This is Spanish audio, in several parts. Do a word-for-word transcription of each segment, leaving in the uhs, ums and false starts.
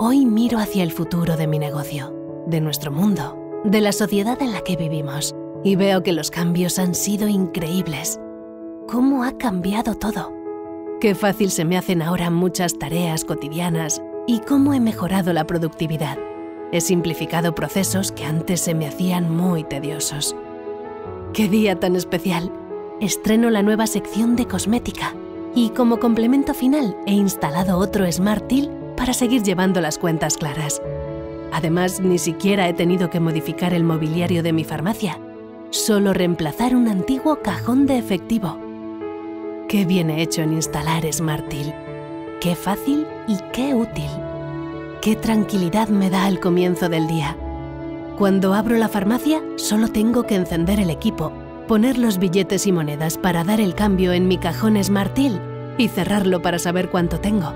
Hoy miro hacia el futuro de mi negocio, de nuestro mundo, de la sociedad en la que vivimos, y veo que los cambios han sido increíbles. ¿Cómo ha cambiado todo? Qué fácil se me hacen ahora muchas tareas cotidianas y cómo he mejorado la productividad. He simplificado procesos que antes se me hacían muy tediosos. ¡Qué día tan especial! Estreno la nueva sección de cosmética y como complemento final he instalado otro Smart Till para seguir llevando las cuentas claras. Además, ni siquiera he tenido que modificar el mobiliario de mi farmacia, solo reemplazar un antiguo cajón de efectivo. ¡Qué bien he hecho en instalar Smart Till! ¡Qué fácil y qué útil! ¡Qué tranquilidad me da al comienzo del día! Cuando abro la farmacia, solo tengo que encender el equipo, poner los billetes y monedas para dar el cambio en mi cajón Smart Till y cerrarlo para saber cuánto tengo.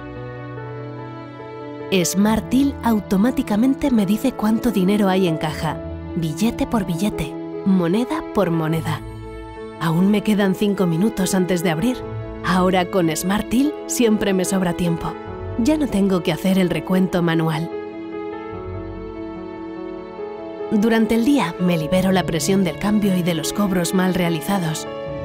Smart Till automáticamente me dice cuánto dinero hay en caja, billete por billete, moneda por moneda. Aún me quedan cinco minutos antes de abrir. Ahora con Smart Till siempre me sobra tiempo. Ya no tengo que hacer el recuento manual. Durante el día me libero la presión del cambio y de los cobros mal realizados.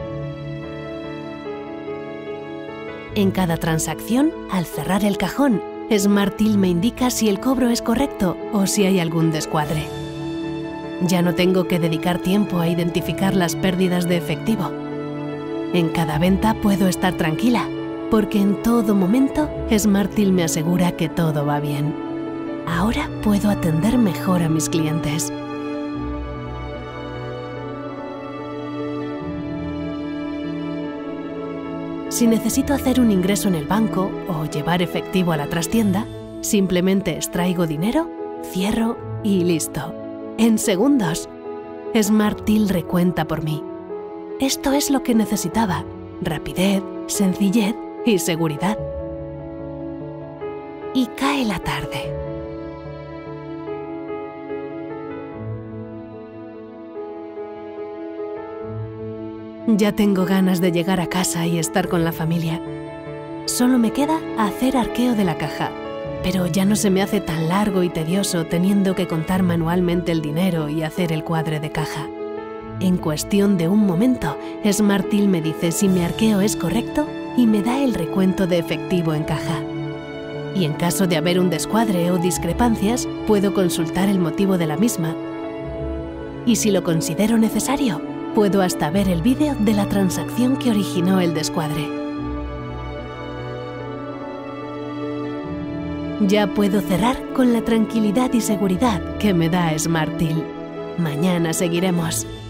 En cada transacción, al cerrar el cajón, Smart Till me indica si el cobro es correcto o si hay algún descuadre. Ya no tengo que dedicar tiempo a identificar las pérdidas de efectivo. En cada venta puedo estar tranquila, porque en todo momento Smart Till me asegura que todo va bien. Ahora puedo atender mejor a mis clientes. Si necesito hacer un ingreso en el banco o llevar efectivo a la trastienda, simplemente extraigo dinero, cierro y listo. En segundos. Smart Till recuenta por mí. Esto es lo que necesitaba: rapidez, sencillez y seguridad. Y cae la tarde. Ya tengo ganas de llegar a casa y estar con la familia. Solo me queda hacer arqueo de la caja, pero ya no se me hace tan largo y tedioso teniendo que contar manualmente el dinero y hacer el cuadre de caja. En cuestión de un momento, Smart Till me dice si mi arqueo es correcto y me da el recuento de efectivo en caja. Y en caso de haber un descuadre o discrepancias, puedo consultar el motivo de la misma. Y si lo considero necesario, puedo hasta ver el vídeo de la transacción que originó el descuadre. Ya puedo cerrar con la tranquilidad y seguridad que me da Smart Till. Mañana seguiremos.